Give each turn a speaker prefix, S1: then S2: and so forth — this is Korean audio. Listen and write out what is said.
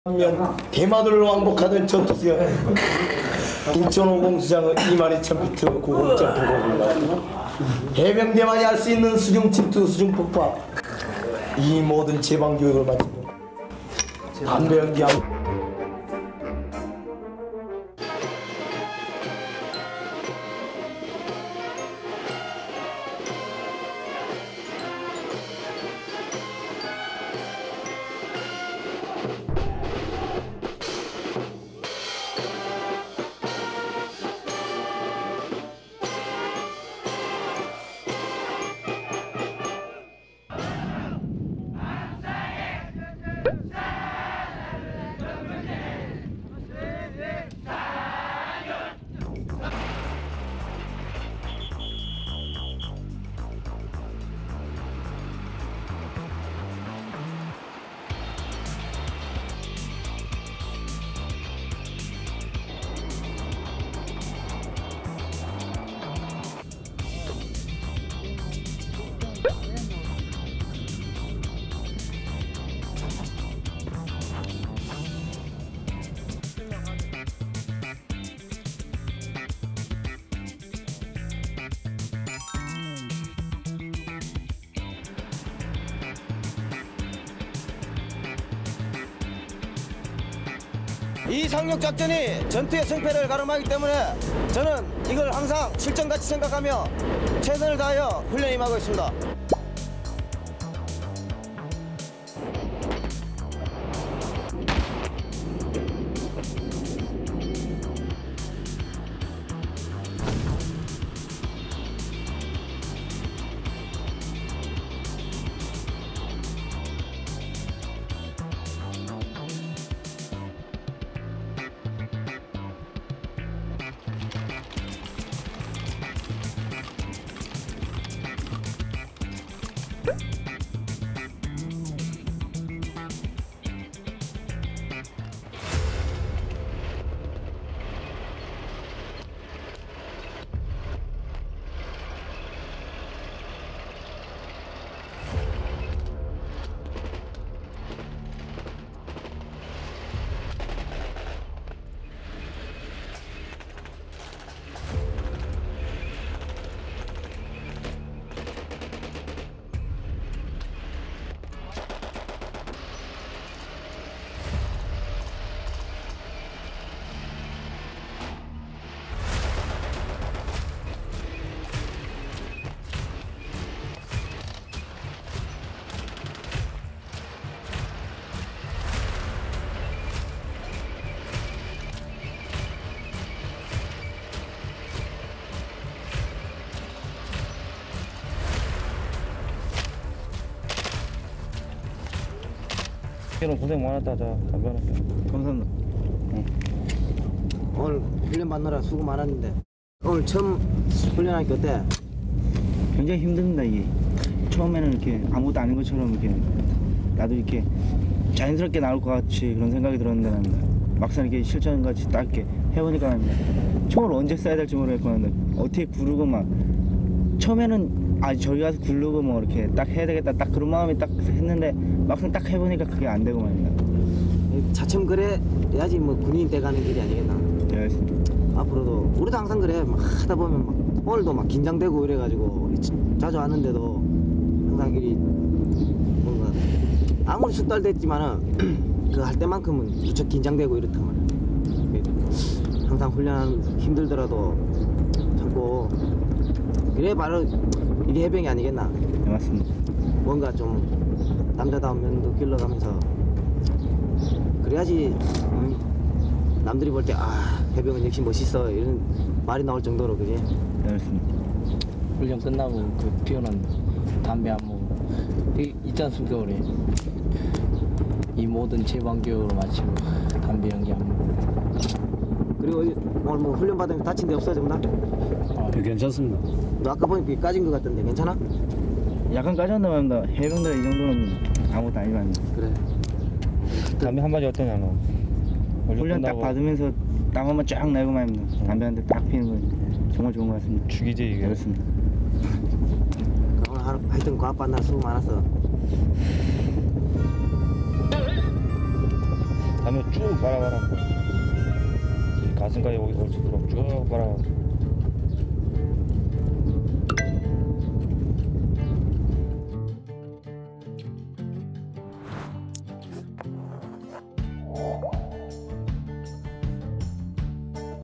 S1: 면 대마도를 왕복하던 전투수여 인천호공수장의 21200m 고공점프를 올라왔다. 해병대만이 할 수 있는 수중 침투, 수중 폭파, 이 모든 제방 교육을 마치고 담배 연기하고
S2: 이 상륙작전이 전투의 승패를 가름하기 때문에 저는 이걸 항상 실전같이 생각하며 최선을 다하여 훈련에 임하고 있습니다.
S3: 오늘 고생 많았다. 자, 감사합니다.
S2: 감사합니다. 오늘 훈련 받느라 수고 많았는데 오늘 처음 훈련하니까 어때?
S3: 굉장히 힘듭니다. 이게 처음에는 이렇게 아무것도 아닌 것처럼 이렇게 나도 이렇게 자연스럽게 나올 것 같이 그런 생각이 들었는데 막상 이렇게 실전같이 딱 이렇게 해보니까 총을 언제 쏴야 될지 모르겠거든요. 어떻게 구르고 막 처음에는 저기 가서 굴르고 뭐 이렇게 딱 해야 되겠다 딱 그런 마음이 딱 했는데 막상 딱 해보니까 그게 안 되고 말입니다.
S2: 차츰 그래야지 뭐 군인 돼가는 길이 아니겠나.
S3: 네, 알겠습니다.
S2: 앞으로도 우리도 항상 그래. 막 하다 보면 막 오늘도 막 긴장되고 이래가지고 자주 왔는데도 항상 길이 뭔가 아무리 숙달됐지만은 그 할 때만큼은 무척 긴장되고 이렇단 말이야. 항상 훈련하는 힘들더라도 참고 그래 바로 이게 해병이 아니겠나.
S3: 네, 맞습니다.
S2: 뭔가 좀 남자다운 면도 길러가면서 그래야지 남들이 볼 때 아 해병은 역시 멋있어 이런 말이 나올 정도로 그지?
S3: 네, 알겠습니다.
S4: 훈련 끝나고 그 피어난 담배 안 먹고 있지 않습니까 우리 이 모든 제방교육을 마치고 담배 연기 안 먹고.
S2: 그리고 오늘 뭐 훈련 받으면 다친 데 없어 전부 다?
S3: 괜찮습니다.
S2: 너 아까 보니까 까진 것 같던데 괜찮아?
S3: 약간 까졌나 봅니다. 해병들 이 정도는 아무것도 아니면
S2: 그래.
S3: 담배 한 바지 어떠냐 너? 훈련 딱 받으면서 땀 한번 쫙 내고 말입니다. 담배 한 대 딱 피는 거 정말 좋은 것 같습니다. 죽이지 이게. 그렇습니다.
S2: 오늘 하여튼 과학 받느라 수고 많았어.
S3: 담배 쭉 빨아봐라. 이 가슴까지 올 수 있도록 쭉 빨아봐.